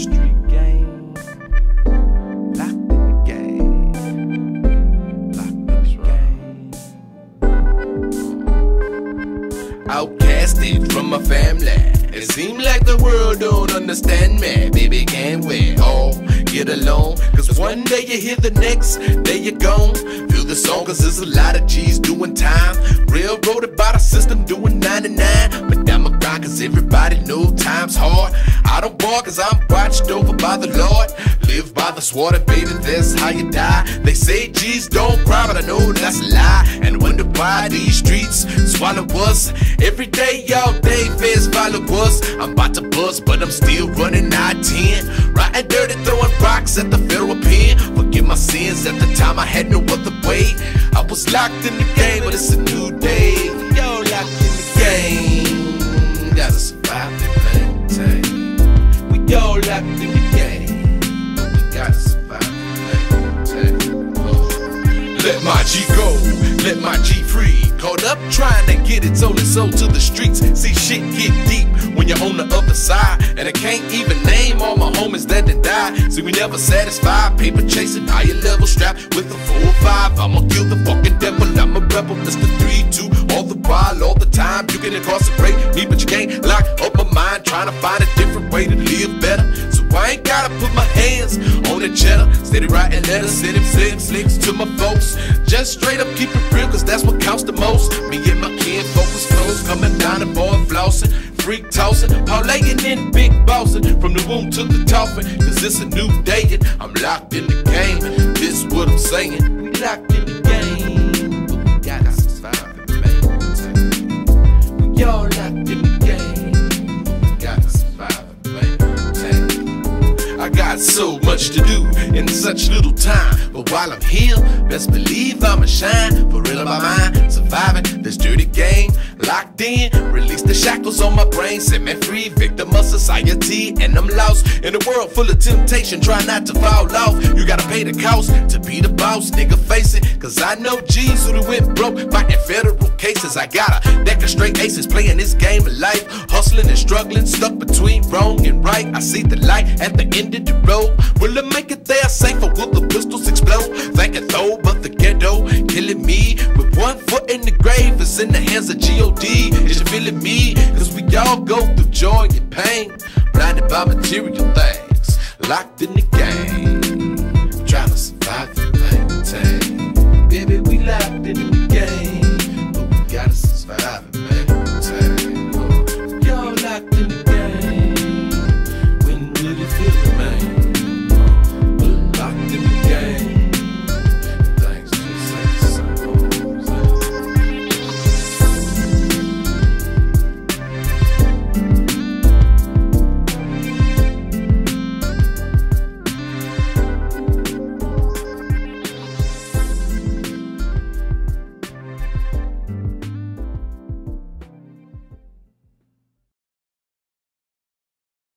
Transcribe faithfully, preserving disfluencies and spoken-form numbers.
street game. Locked in the game. Locked in the game. Outcasted from my family. It seems like the world don't understand me. Baby, can't we all get along? Cause one day you hear the next day you're gone. Feel the song cause there's a lot of G's doing time. Railroaded by the system doing ninety-nine. But I'm a grind cause everybody know time's hard. I don't bar cause I'm watched over by the Lord. Live by the sword and baby that's how you die. They say G's don't cry but I know that's a lie. And wonder why these streets swallow us. Every day all day feds follow us. I'm about to bust, but I'm still running I ten. Riding dirty, throwing rocks at the federal pen. Forgive my sins, at the time I had no other way. I was locked in the game, but it's a new day. Yo, locked in the game. Gotta survive and maintain. We all locked in the game. We gotta survive and maintain. Oh. Let my G go, let my G free. Caught up trying to get it, sold and sold to the streets. See shit get deep when you're on the other side. And I can't even name all my homies that done died. See, we never satisfied, paper chasing, higher level strapped with a four or five. I'ma kill the fucking devil, I'm a rebel, Mister three two. All the while, all the time, you can incarcerate me, but you can't lock up my mind. Trying to find a different way to live better. So I ain't gotta put my hands on the cheddar. Steady writing letters, sending slips, slicks to my folks. Just straight up keep it real, cause that's what counts the most. Me and my kid focus close, coming down the board flossing, freak tossing, parlaying in big bossing, from the womb to the coffin. Cause it's a new day and I'm locked in the game. This what I'm saying. We locked in the game, but we gotta survive and maintain. We all locked in the game, but we gotta survive and maintain. I got so much to do in such little time, but while I'm here, best believe I'ma shine. For real about mine, surviving this dirty game. Locked in, release the shackles on my brain. Set me free, victim of society. And I'm lost in a world full of temptation. Try not to fall off, you gotta pay the cost to be the boss, nigga face it. Cause I know G's who done went broke, fighting federal cases. I got a deck of straight aces, playing this game of life. Hustling and struggling, stuck between wrong and right. I see the light at the end of the road. Will it make it there safe or will the pistols explode? Thinking though, but the ghetto killing me. With one foot in the grave, it's in the hands of G O D. Is you feeling me? Cause we all go through joy and pain. Blinded by material things, locked in the game. Trying to survive and maintain.